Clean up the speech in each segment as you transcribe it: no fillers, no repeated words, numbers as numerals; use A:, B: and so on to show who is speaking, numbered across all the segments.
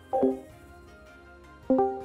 A: 何の音？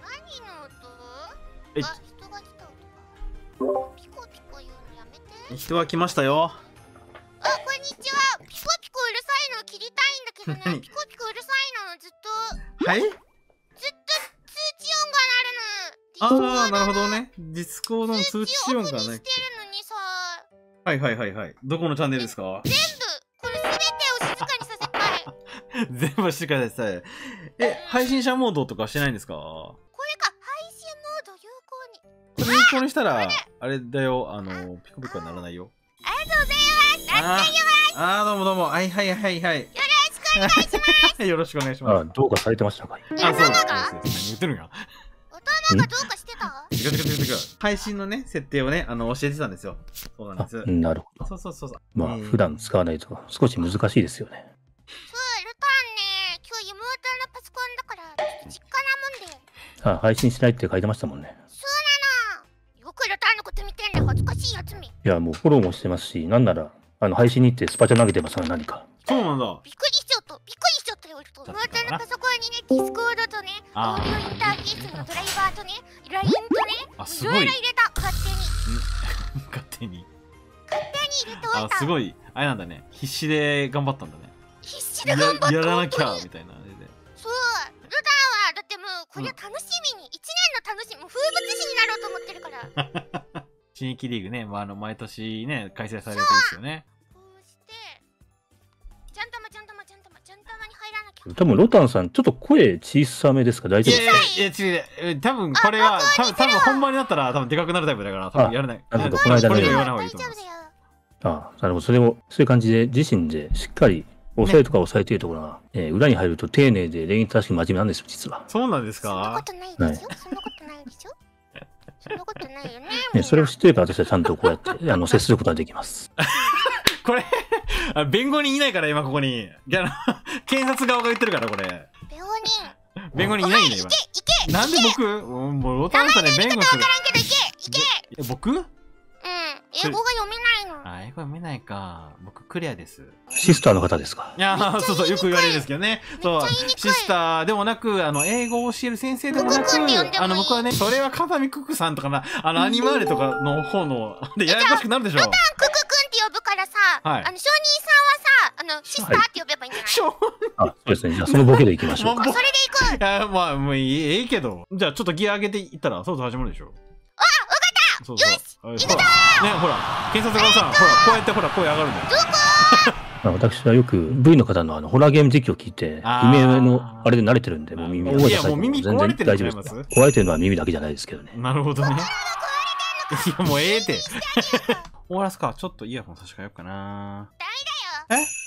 B: え、
A: あ、人が来た音か。ピコピコ言うのやめて。
B: 人が来ましたよ。
A: あ、こんにちは。ピコピコうるさいの切りたいんだけどね。ピコピコうるさいのずっと。
B: はい。
A: ずっと通知音が鳴るの。
B: ああ、なるほどね。ディスコードの通知音がね。
A: してるのにさ。
B: はいはいはいはい。どこのチャンネルですか？
A: 全部これすべてを静かにさせたい。
B: 全部してください。配信者モードとかしてないんですか？
A: これか、配信モード有効に。
B: これ有効にしたら、あれだよ、ピコピコはならないよ。
A: ありがとうございます。
B: どうもどうも。はいはいはいはい。
A: よろしくお願いします。
B: よろしくお願いします。
C: あ、どうかされてましたか？
B: そうです。何言ってるんや。
A: 頭がどうかしてた？
B: 違う。配信のね、設定をね、教えてたんですよ。そうなんです。
C: なるほど。
B: そう。
C: まあ、普段使わないと少し難しいですよね。
A: そう、ルタンね、今日妹のパソコンだから、ちょっと実家なもんで。
C: あ、配信しないって書いてましたもんね。
A: そうなの。よくルタンのこと見てんね。恥ずかしいやつめ。
C: いや、もうフォローもしてますし、なんなら、配信に行ってスパチャ投げてますから何か。
B: そうなんだ。
A: びっくりしちゃったよ。妹のパソコンにね、ディスコードとね、オーディオインターフェースのドライバーとね、LINE とね、いろいろ入れた、勝手に。
B: 勝手に
A: 入れておいた。
B: すごい、あれなんだね。必死で頑張ったんだね。
A: 必死で頑張った。
B: やらなきゃみたいなあれで。
A: そう、ルタンはだってもうこれは楽しみに、1年の楽しみ、もう風物詩になろうと思ってるから。
B: 新規リーグね、毎年ね、開催されるといいですよね。
A: こうして、ちゃんたまに入らなきゃ。
C: 多分ロタンさん、ちょっと声小さめですか？大丈夫ですか？
B: いや、違う。多分これは、多分本番になったら多分でかくなるタイプだから、多分やらない。
C: なるほど、この間の。
B: これ言わない方がいいと思います。
C: ああ、なるほど。そういう感じで、自身でしっかり抑えとか抑えているところが、裏に入ると丁寧で礼儀正しく真面目なんですよ、実は。
B: そうなんですか？
A: そんなことないですよ。そんなことないでしょ。そんなことないよね。
C: それを知っていれば私はちゃんとこうやって接することができます。
B: これ弁護人いないから今ここに。検察側が言ってるからこれ。弁護人いないんだ今。
A: いけ
B: なんで僕もうロタンさんね弁護する。
A: わからんけどいけ
B: 僕？
A: 英語が読めないの。
B: 英語読めないか。僕クリアです。
C: シスターの方ですか？
B: いやそうよく言われるんですけどね。そうシスターでもなく英語を教える先生でもなく僕はねそれは風見ククさんとかなアニマーレとかの方のでややこしくなるでしょ。
A: ロタンククくんって呼ぶからさ、承認さんはさシスターって呼べばいいんじゃない？
C: あ、そうですね。じゃあそのボケでいきましょうか。
A: それでいく。
B: いやまあもういいけど。じゃあちょっとギア上げていったらそう始まるでしょ。
A: あ、わかった。よし。
B: 行くぞ。ねほら検察側さんほらこうやってほら声上がるんだよ。
C: 私はよく V の方のホラーゲーム実況を聞いて、悲鳴のあれで慣れてるんで、もう耳を覚えた際に全然大丈夫です。壊れてるのは耳だけじゃないですけどね。
B: なるほどね。いやもうええって。終わらすか。ちょっとイヤホン差し替えようかな。
A: ダメだよ。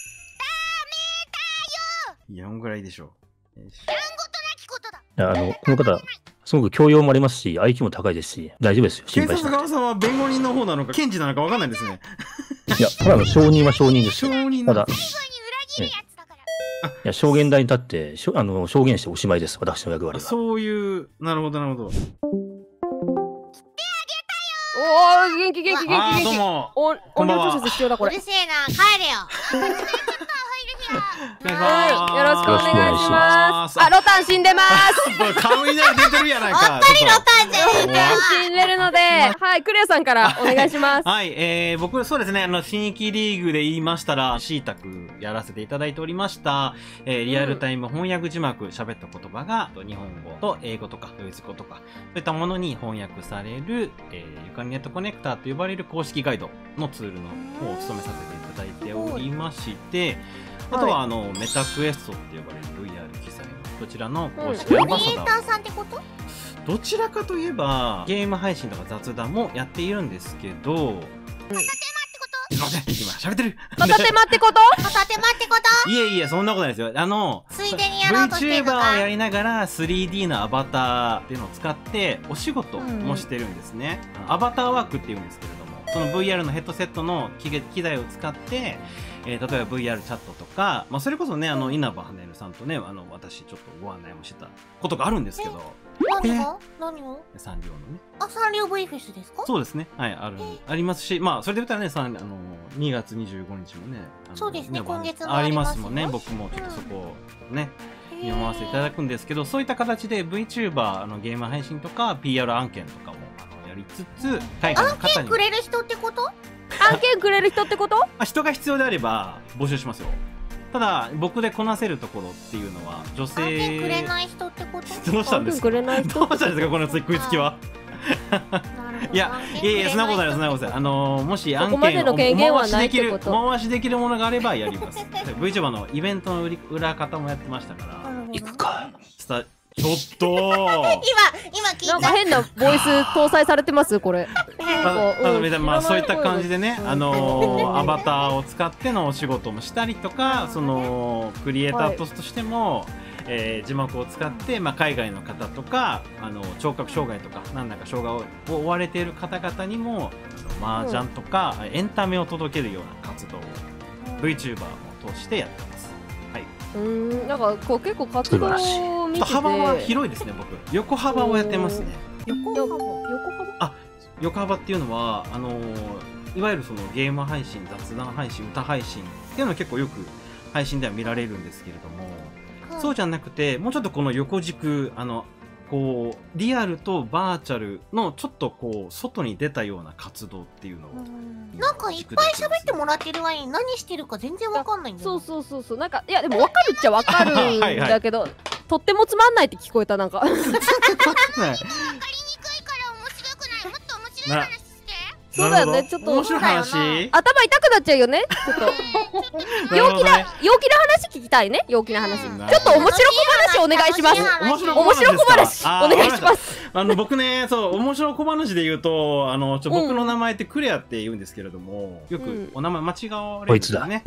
B: イヤホンぐらいでしょ。
A: やんごとなきことだ。
C: この方、すごく教養もありますし、IQ も高いですし、大丈夫ですよ。心配しなくて。
B: 検察側さんは弁護人の方なのか、検事なのかわかんないですね。
C: いや、ただの証人は証人ですよ。
B: 証人
C: ただ、
A: 最後に裏切るやつだから。
C: いや、証言台に立って、証言しておしまいです。私の役割は。
B: そういう、なるほど、なるほど。
D: おー、元気。
B: どうも。
D: 音量調節必要だ、これ。
A: うるせえな、帰れよ。
D: はい、よろしくお願いします。あ、ロタン死んでます。
B: 雷出てるやないか。
A: やっぱりロタンじゃねえか。
D: 死んでるので、はい、クレアさんからお願いします。
B: はい、僕、そうですね、新規リーグで言いましたら、シータクやらせていただいておりました、リアルタイム翻訳字幕、喋った言葉が、日本語と英語とか、ドイツ語とか、そういったものに翻訳される、ゆかりネットコネクターと呼ばれる公式ガイドのツールの方を務めさせていただいておりまして、あとはメタクエストって呼ばれる VR 機材のこちらの公式アンバサダー、
A: さんってこと？
B: どちらかといえばゲーム配信とか雑談もやっているんですけど、すいません今喋ってる
D: 片手間ってこと
A: 片手間ってこ
B: いえそんなことないですよ。
A: と？ついでにやろうとしてるの
B: VTuber
A: か？
B: をやりながら 3D のアバターっていうのを使ってお仕事もしてるんですね。アバターワークっていうんですけれども、その VR のヘッドセットの機材を使って例えば VR チャットとか、まあ、それこそね稲葉はねるさんとね私ちょっとご案内もしてたことがあるんですけど、
A: 何を？
B: サンリオのね。
A: サンリオ V フェスですか？
B: そうですね。はい、ありますし、まあ、それで言ったらね、2月25日もね、
A: そうですね、今月も
B: ありますもんね。僕もちょっとそこをね、 読ませていただくんですけど、そういった形で VTuber、ゲーム配信とか PR 案件とかもやりつつ、海外の方に。
A: 案件くれる人ってこと？
D: 案件くれる人ってこと？
B: 人が必要であれば募集しますよ。ただ僕でこなせるところっていうのは女性。
A: 案件くれない人ってこと？
B: どうしたんですか？どうしたんですかこの食いつきは。いやそんなことない、そんなことない。もし案件を回しできるものがあればやります。VTuber のイベントの裏方もやってましたから。
C: 行くか。
B: ちょっと
A: 今聞いた。
D: なんか変なボイス搭載されてますこれ。
B: まあそういった感じでね、アバターを使ってのお仕事もしたりとか、そのクリエイターとしても、字幕を使って、海外の方とか聴覚障害とか何らか障害を負われている方々にも麻雀とかエンタメを届けるような活動を VTuber を通してやってます。はい。
D: なんかこう結構活動を見てて
B: 幅は広いですね。僕横幅をやってますね。横幅っていうのはいわゆるそのゲーム配信、雑談配信、歌配信っていうのは結構よく配信では見られるんですけれども、そうじゃなくてもうちょっとこの横軸こうリアルとバーチャルのちょっとこう外に出たような活動っていうのを
A: なんかいっぱい喋ってもらってる割に何してるか全然わかんないんだよ。
D: そうなんかいやでもわかるっちゃわかるんだけどとってもつまんないって聞こえたなんか。わかりにくいから面白くない。もっと面白い話して。そうだよね、ちょっと
B: 面白い話。
D: 頭痛くなっちゃうよね。ちょっと陽気な話聞きたいね。陽気な話。ちょっと面白小話お願いします。面白小話お願いします。
B: 僕ね、そう面白小話で言うと僕の名前ってクレアって言うんですけれども、よくお名前間違われるんですよね。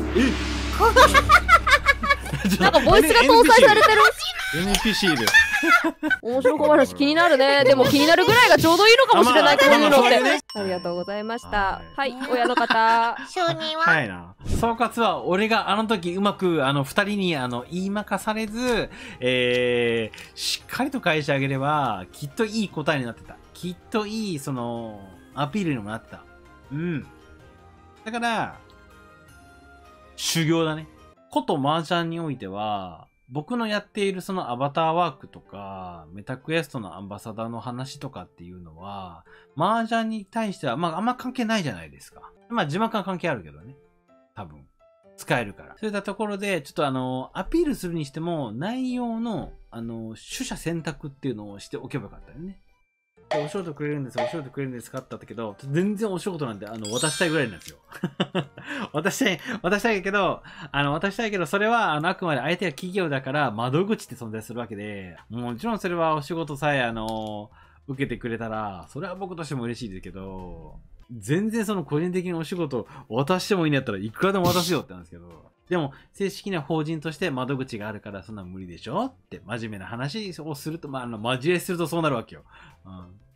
D: なんかボイスが搭載されてる。
B: NPC で。
D: 面白小話気になるね。でも気になるぐらいがちょうどいいのかもしれない。こういうのって。ありがとうございました。はい、親の方。
A: 承認は。
B: はいな。総括は俺があの時うまく二人に言いまかされず、しっかりと返してあげればきっといい答えになってた。きっといいそのアピールにもなってた。うん。だから修行だね。こと麻雀においては、僕のやっているそのアバターワークとか、メタクエストのアンバサダーの話とかっていうのは、麻雀に対しては、あんま関係ないじゃないですか。字幕は関係あるけどね。多分。使えるから。そういったところで、ちょっとアピールするにしても、内容の、取捨選択っていうのをしておけばよかったよね。お仕事くれるんです、お仕事くれるんですかって言ったけど、全然お仕事なんて、渡したいぐらいなんですよ。渡したいけど、それは、あくまで相手が企業だから、窓口って存在するわけで、もちろんそれはお仕事さえ、受けてくれたら、それは僕としても嬉しいですけど、全然その個人的にお仕事渡してもいいんだったらいくらでも渡すよってなんですけど、でも正式な法人として窓口があるからそんな無理でしょって真面目な話をすると、マジレスするとそうなるわけよ。うん